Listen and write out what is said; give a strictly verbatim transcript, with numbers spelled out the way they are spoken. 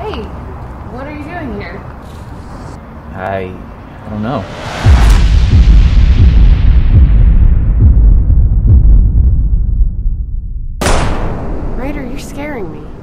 Hey, what are you doing here? I... I don't know. Ryder, you're scaring me.